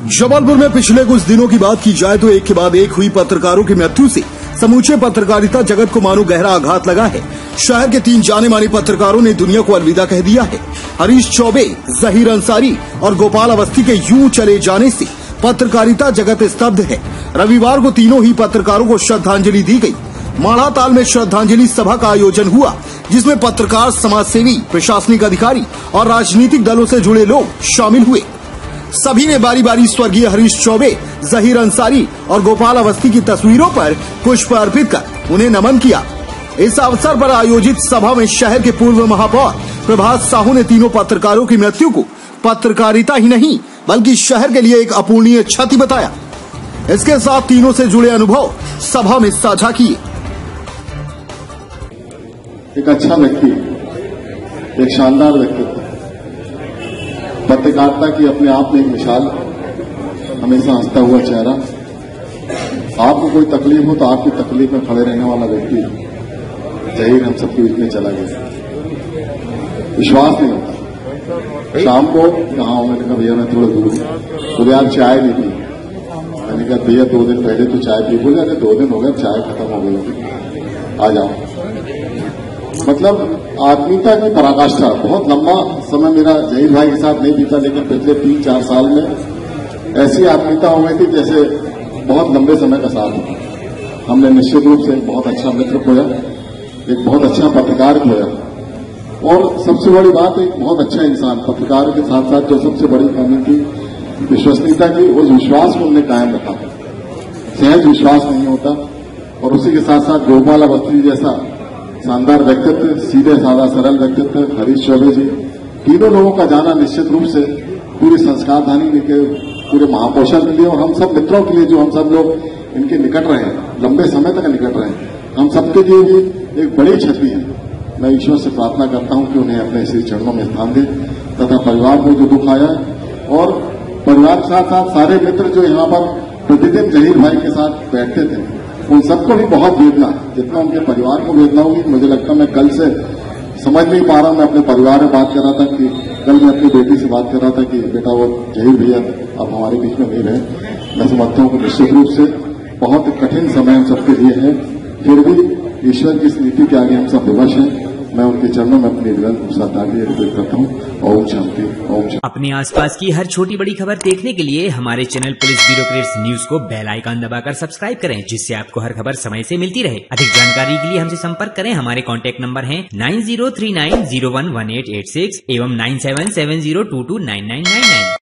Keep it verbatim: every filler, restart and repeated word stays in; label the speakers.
Speaker 1: जबलपुर में पिछले कुछ दिनों की बात की जाए तो एक के बाद एक हुई पत्रकारों की मृत्यु से समूचे पत्रकारिता जगत को मानो गहरा आघात लगा है। शहर के तीन जाने माने पत्रकारों ने दुनिया को अलविदा कह दिया है। हरीश चौबे, जहीर अंसारी और गोपाल अवस्थी के यूं चले जाने से पत्रकारिता जगत स्तब्ध है। रविवार को तीनों ही पत्रकारों को श्रद्धांजलि दी गई। माढ़ाताल में श्रद्धांजलि सभा का आयोजन हुआ, जिसमें पत्रकार, समाजसेवी, प्रशासनिक अधिकारी और राजनीतिक दलों से जुड़े लोग शामिल हुए। सभी ने बारी बारी स्वर्गीय हरीश चौबे, जहीर अंसारी और गोपाल अवस्थी की तस्वीरों पर पुष्प अर्पित कर उन्हें नमन किया। इस अवसर पर आयोजित सभा में शहर के पूर्व महापौर प्रभात साहू ने तीनों पत्रकारों की मृत्यु को पत्रकारिता ही नहीं बल्कि शहर के लिए एक अपूर्णीय क्षति बताया। इसके साथ तीनों से जुड़े अनुभव सभा में साझा किए।
Speaker 2: एक अच्छा व्यक्ति, एक शानदार व्यक्तित्व, पत्रकारिता की अपने आप में एक मिसाल, हमेशा हंसता हुआ चेहरा। आपको कोई तकलीफ हो तो आपकी तकलीफ में खड़े रहने वाला व्यक्ति जहीर हम सबके बीच में चला गया। विश्वास नहीं होता। शाम को कहा हूं, मैंने कहा भैया मैं थोड़ा दूर हूं, तो यार चाय नहीं पी। मैंने कहा भैया दो दिन पहले तो चाय पी। बोले अरे दो दिन हो गए, चाय खत्म हो गई, आ जाओ। मतलब आत्मीयता की पराकाष्ठा। बहुत लंबा समय मेरा जहीर भाई के साथ नहीं बीता, लेकिन पिछले तीन चार साल में ऐसी आत्मीयता हो गई थी जैसे बहुत लंबे समय का साथ हो। हमने निश्चित रूप से एक बहुत अच्छा मित्र खोया, एक बहुत अच्छा पत्रकार खोया, और सबसे बड़ी बात एक बहुत अच्छा इंसान। पत्रकार के साथ साथ जो सबसे बड़ी कमी थी विश्वसनीयता की, उस विश्वास को उन्होंने कायम रखा। सहज विश्वास नहीं होता। और उसी के साथ साथ गोपाल अवस्थी जैसा शानदार व्यक्तित्व, सीधे साधा सरल व्यक्तित्व, हरीश चौबे जी, तीनों लोगों का जाना निश्चित रूप से पूरी संस्कारधानी के पूरे महापोषण के लिए और हम सब मित्रों के लिए जो हम सब लोग इनके निकट रहे, लंबे समय तक निकट रहे, हम सबके लिए भी एक बड़ी क्षति है। मैं ईश्वर से प्रार्थना करता हूं कि उन्हें अपने श्री चरणों में स्थान दे, तथा परिवार को जो दुख आया और परिवार के साथ साथ सारे मित्र जो यहाँ पर प्रतिदिन जहीर भाई के साथ बैठते थे, उन सबको भी बहुत वेदना, जितना उनके परिवार को वेदना होगी। मुझे लगता मैं कल से समझ नहीं पा रहा हूं। मैं अपने परिवार में बात कर रहा था कि कल मैं अपनी बेटी से बात कर रहा था कि बेटा वो जहीर भैया अब हमारे बीच में नहीं रहे। मैं समझता हूं कि निश्चित रूप से बहुत कठिन समय हम सबके लिए है, फिर भी ईश्वर की इस नीति के आगे हम सब विवश हैं। मैं उनके चरणों में अपनी श्रद्धांजलि अर्पित करता हूँ। ओम शांति, ओम शांति।
Speaker 3: अपने आसपास की हर छोटी बड़ी खबर देखने के लिए हमारे चैनल पुलिस ब्यूरोक्रेट्स न्यूज को बेल आइकन दबाकर सब्सक्राइब करें, जिससे आपको हर खबर समय से मिलती रहे। अधिक जानकारी के लिए हमसे संपर्क करें। हमारे कॉन्टैक्ट नंबर है nine zero three nine zero one one eight eight six एवं nine seven seven zero two two nine nine nine nine.